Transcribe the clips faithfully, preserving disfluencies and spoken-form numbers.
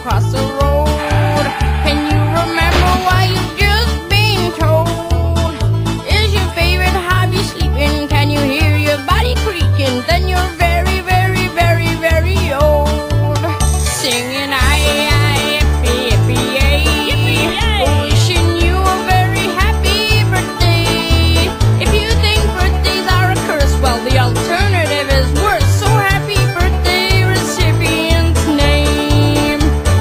across the road. Can you remember why you've just been told? Is your favorite hobby sleeping? Can you hear your body creaking? Then you're very, very, very, very old. Singing I, I, yippee, yippee, yay. Wishing you a very happy birthday. If you think birthdays are a curse, well, the alternative is worse. So happy birthday, recipient's name.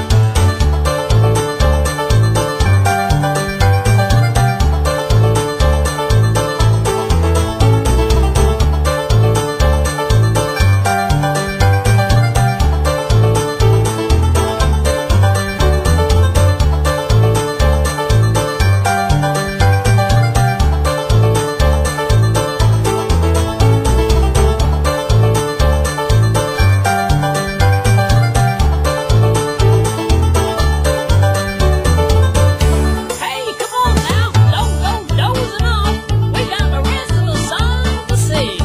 Hey, come on now, don't go dozing off. We got the rest of the song to sing.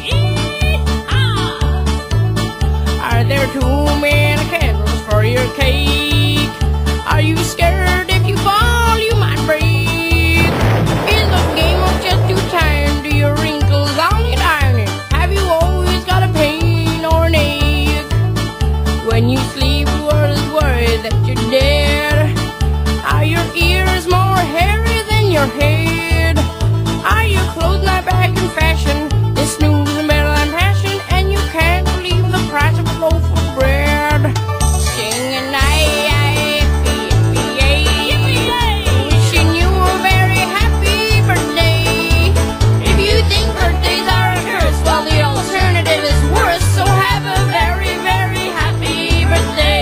Yee-haw! Are there too many candles for your cake? Are you scared if you fall you might break? Is the game of just too tired? Do your wrinkles on your iron? Have you always got a pain or an ache? When you sleep, the world is worried that you're dead. Are your ears more hairy than your head? Are your clothes not back in fashion? Is snoozing better than passion? And you can't believe the price of a loaf of bread. Singing I, I, yippee, yippee, yay. Wishing you a very happy birthday. If you think birthdays are a curse, well, the alternative is worse. So have a very, very happy birthday.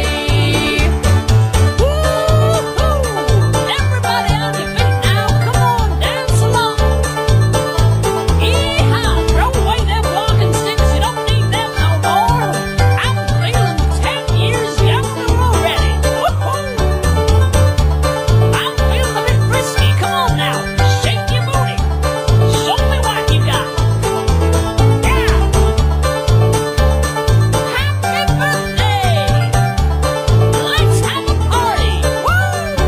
Woo-hoo! Everybody on your feet now, come on, dance along. Yee-haw! Throw away them walking sticks, you don't need them no more. I'm feeling ten years younger already. Woo-hoo! I'm feeling a bit frisky, come on now, shake your booty. Show me what you got. Yeah! Happy birthday! Let's have a party! Woo!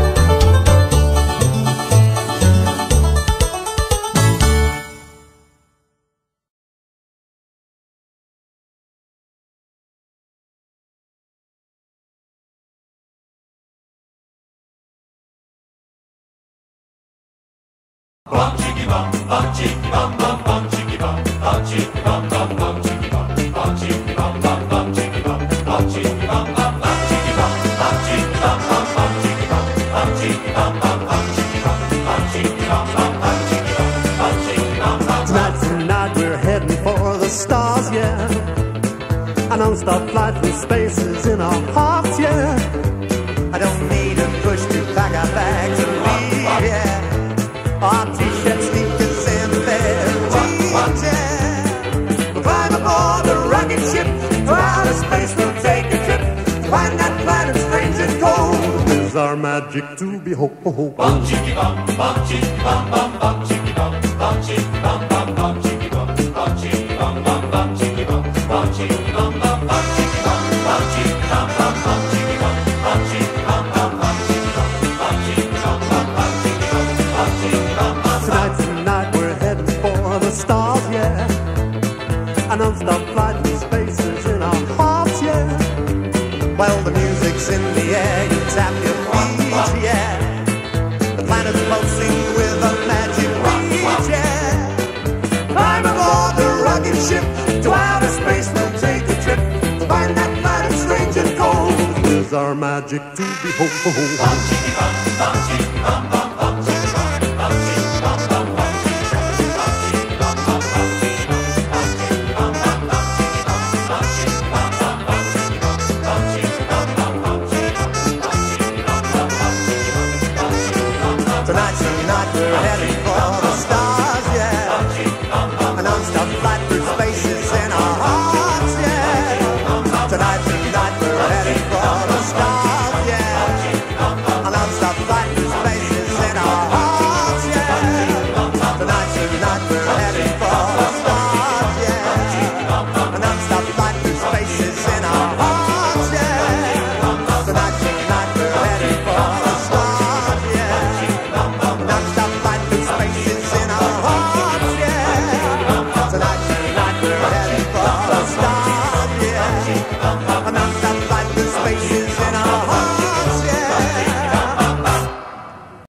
Tonight, tonight we're heading for the stars, yeah. A non-stop flight through spaces in our hearts, yeah. I don't need a push to pack our bags and leave, yeah. Our t-shirts, sneakers, and their jeans, yeah. We'll climb aboard the rocket ship to outer space. We'll take a trip to find that planet strange and cold. Is our magic to behold? Bum chickie bum, bum chickie bum bum bum chickie bum, bum chickie bum bum bum chickie bum, bum chickie bum bum bum chickie bum, bum chickie bum bum bum chickie bum, bum chickie bum bum bum chickie bum, bum chickie bum bum bum chickie bum, bum chickie bum bum bum chickie bum, bum chickie bum bum. Tonight, tonight we're heading for the stars, yeah. A non-stop flight through spaces in our hearts, yeah. Well, the music's in the air, you tap your feet, yeah. The planet's pulsing with a magic beat, yeah. Climb aboard the rocket ship to outer space. We'll take a trip to find that planet strange and cold. Is our magic to behold? Bum chickie bum, bum chickie bum bum.